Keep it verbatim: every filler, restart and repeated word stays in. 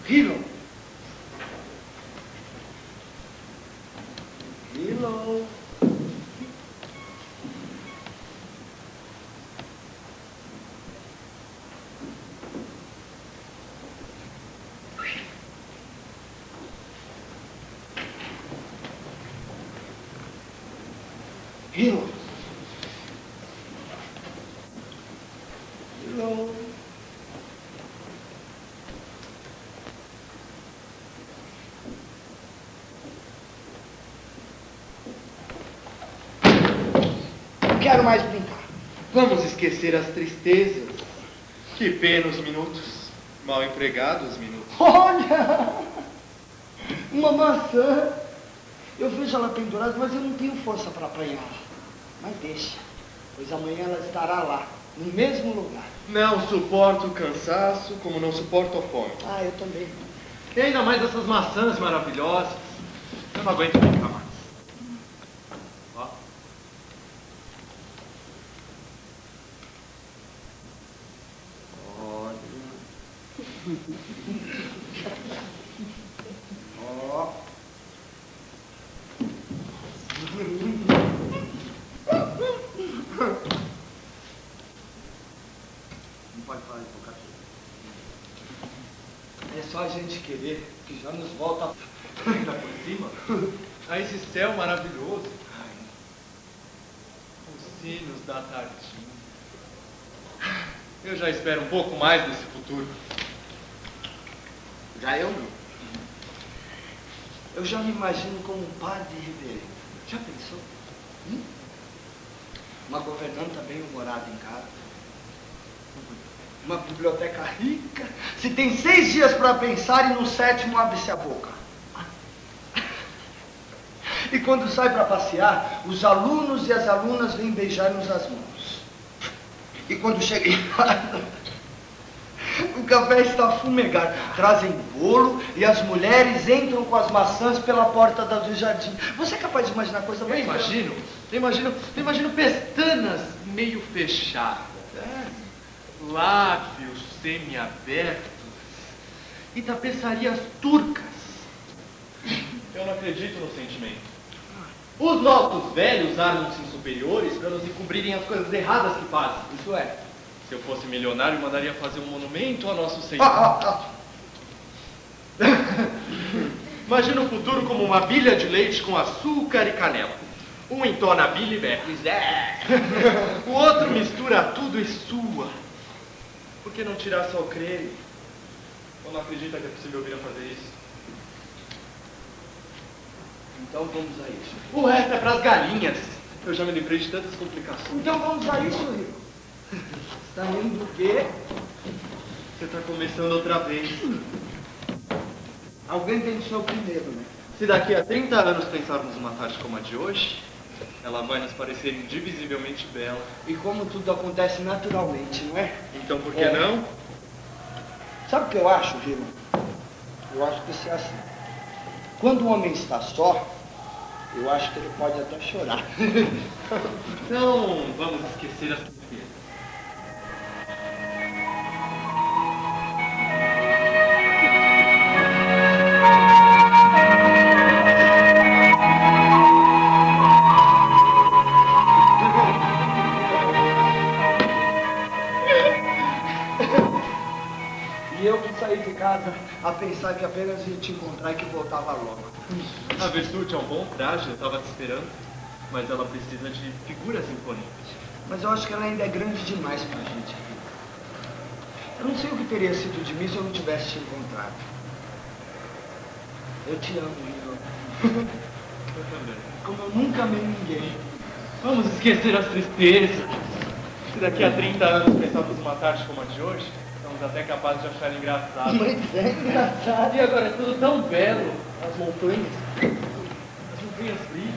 Hilo. Hilo. Hilo. Hilo. Não quero mais brincar. Vamos esquecer as tristezas. Que pena os minutos. Mal empregados minutos. Olha! Uma maçã. Eu vejo ela pendurada, mas eu não tenho força para apanhá-la. Mas deixa, pois amanhã ela estará lá, no mesmo lugar. Não suporto o cansaço, como não suporto a fome. Ah, eu também. E ainda mais essas maçãs maravilhosas. Eu não aguento brincar mais. Ó. Olha. Ó. Não pode falar de boca cheia. É só a gente querer, que já nos volta Ainda por cima? A esse céu maravilhoso. Os sinos da tardinha. Eu já espero um pouco mais desse futuro. Já eu não. Eu já me imagino como um padre reverendo. Já pensou? Hum? Uma governanta bem-humorada em casa. Uma biblioteca rica. Se tem seis dias para pensar e no sétimo abre-se a boca. E quando sai para passear, os alunos e as alunas vêm beijar-nos as mãos. E quando chega em casa, o café está a fumegar. Trazem bolo e as mulheres entram com as maçãs pela porta do jardim. Você é capaz de imaginar coisa Eu mais imagino, eu imagino, eu imagino pestanas meio fechadas, né? Lábios semiabertos e tapeçarias turcas. Eu não acredito no sentimento. Os nossos velhos armam-se em superiores para nos encobrirem as coisas erradas que fazem. Isso é. Se eu fosse milionário, mandaria fazer um monumento ao nosso Senhor. Ah, ah, ah. Imagina o futuro como uma bilha de leite com açúcar e canela. Um entona a bilha e berra. O outro mistura tudo e sua. Por que não tirar só o creme? Ou não acredita que é possível vir a fazer isso? Então vamos a isso. O resto é pras galinhas. Eu já me livrei de tantas complicações. Então vamos a isso, Rico. Está rindo do quê? Você tá começando outra vez. Alguém tem que ser o primeiro, né? Se daqui a trinta anos pensarmos uma tarde como a de hoje, ela vai nos parecer indivisivelmente bela. E como tudo acontece naturalmente, não é? Então por que É. não? Sabe o que eu acho, Rino? Eu acho que isso é assim. Quando o homem está só, eu acho que ele pode até chorar. Então vamos esquecer as tristezas. E eu que saí de casa a pensar que apenas ia te encontrar e que voltava logo. A virtude é um bom traje, eu estava te esperando. Mas ela precisa de figuras imponentes. Mas eu acho que ela ainda é grande demais pra gente. Eu não sei o que teria sido de mim se eu não tivesse te encontrado. Eu te amo, Rino. Eu também. Como eu nunca amei ninguém. Vamos esquecer as tristezas. Se daqui a trinta anos pensarmos uma tarde como a de hoje, estamos até capazes de achar engraçado. Mas é engraçado. E agora é tudo tão belo. As montanhas. As montanhas brilham.